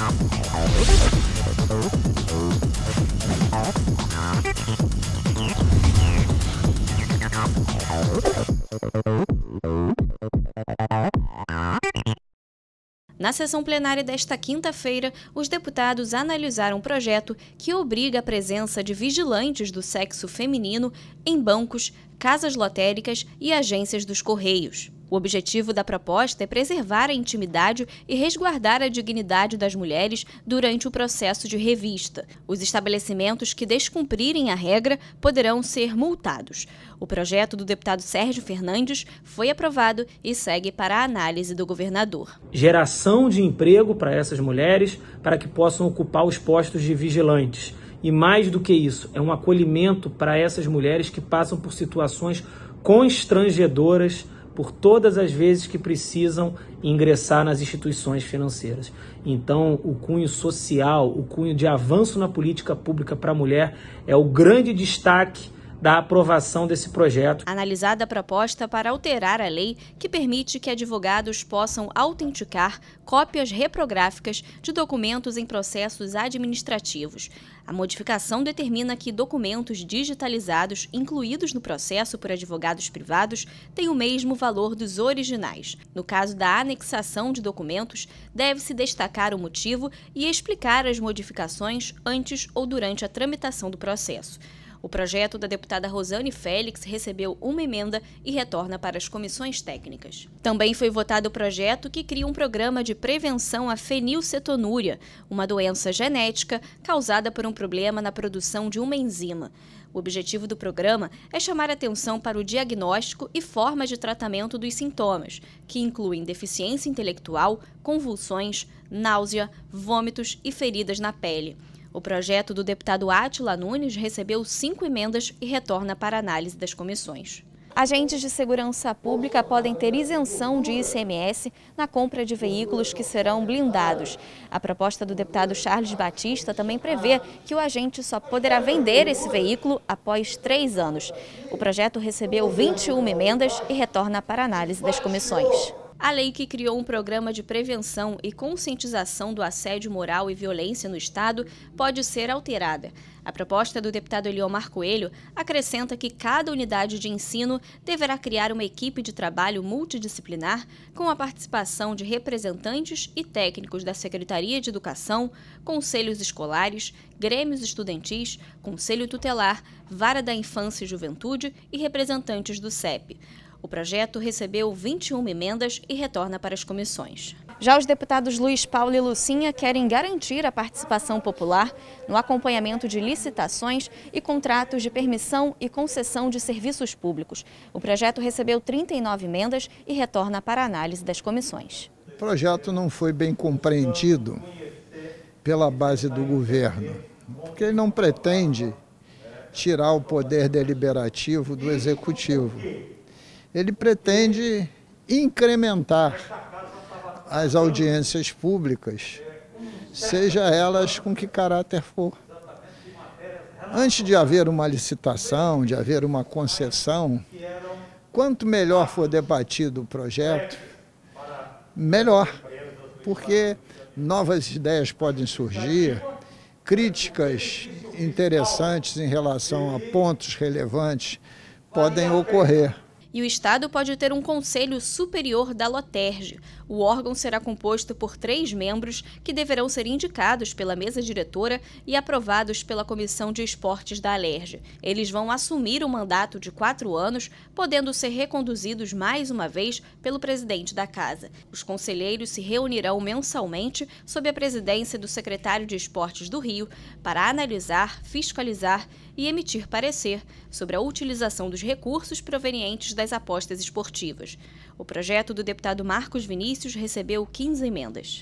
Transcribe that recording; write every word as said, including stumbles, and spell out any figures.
Na sessão plenária desta quinta-feira, os deputados analisaram um projeto que obriga a presença de vigilantes do sexo feminino em bancos, casas lotéricas e agências dos Correios. O objetivo da proposta é preservar a intimidade e resguardar a dignidade das mulheres durante o processo de revista. Os estabelecimentos que descumprirem a regra poderão ser multados. O projeto do deputado Sérgio Fernandes foi aprovado e segue para a análise do governador. Geração de emprego para essas mulheres, para que possam ocupar os postos de vigilantes. E mais do que isso, é um acolhimento para essas mulheres que passam por situações constrangedoras por todas as vezes que precisam ingressar nas instituições financeiras. Então, o cunho social, o cunho de avanço na política pública para a mulher é o grande destaque da aprovação desse projeto. Analisada a proposta para alterar a lei que permite que advogados possam autenticar cópias reprográficas de documentos em processos administrativos. A modificação determina que documentos digitalizados incluídos no processo por advogados privados têm o mesmo valor dos originais. No caso da anexação de documentos, deve-se destacar o motivo e explicar as modificações antes ou durante a tramitação do processo. O projeto da deputada Rosane Félix recebeu uma emenda e retorna para as comissões técnicas. Também foi votado o projeto que cria um programa de prevenção à fenilcetonúria, uma doença genética causada por um problema na produção de uma enzima. O objetivo do programa é chamar atenção para o diagnóstico e formas de tratamento dos sintomas, que incluem deficiência intelectual, convulsões, náusea, vômitos e feridas na pele. O projeto do deputado Átila Nunes recebeu cinco emendas e retorna para a análise das comissões. Agentes de segurança pública podem ter isenção de I C M S na compra de veículos que serão blindados. A proposta do deputado Charles Batista também prevê que o agente só poderá vender esse veículo após três anos. O projeto recebeu vinte e uma emendas e retorna para a análise das comissões. A lei que criou um programa de prevenção e conscientização do assédio moral e violência no Estado pode ser alterada. A proposta do deputado Eliomar Coelho acrescenta que cada unidade de ensino deverá criar uma equipe de trabalho multidisciplinar com a participação de representantes e técnicos da Secretaria de Educação, conselhos escolares, grêmios estudantis, conselho tutelar, vara da infância e juventude e representantes do C E P. O projeto recebeu vinte e uma emendas e retorna para as comissões. Já os deputados Luiz Paulo e Lucinha querem garantir a participação popular no acompanhamento de licitações e contratos de permissão e concessão de serviços públicos. O projeto recebeu trinta e nove emendas e retorna para a análise das comissões. O projeto não foi bem compreendido pela base do governo, porque ele não pretende tirar o poder deliberativo do executivo. Ele pretende incrementar as audiências públicas, seja elas com que caráter for. Antes de haver uma licitação, de haver uma concessão, quanto melhor for debatido o projeto, melhor, porque novas ideias podem surgir, críticas interessantes em relação a pontos relevantes podem ocorrer. E o Estado pode ter um Conselho Superior da Loterge. O órgão será composto por três membros que deverão ser indicados pela mesa diretora e aprovados pela Comissão de Esportes da Alerj. Eles vão assumir um mandato de quatro anos, podendo ser reconduzidos mais uma vez pelo presidente da Casa. Os conselheiros se reunirão mensalmente sob a presidência do secretário de Esportes do Rio para analisar, fiscalizar e emitir parecer sobre a utilização dos recursos provenientes das apostas esportivas. O projeto do deputado Marcos Vinícius recebeu quinze emendas.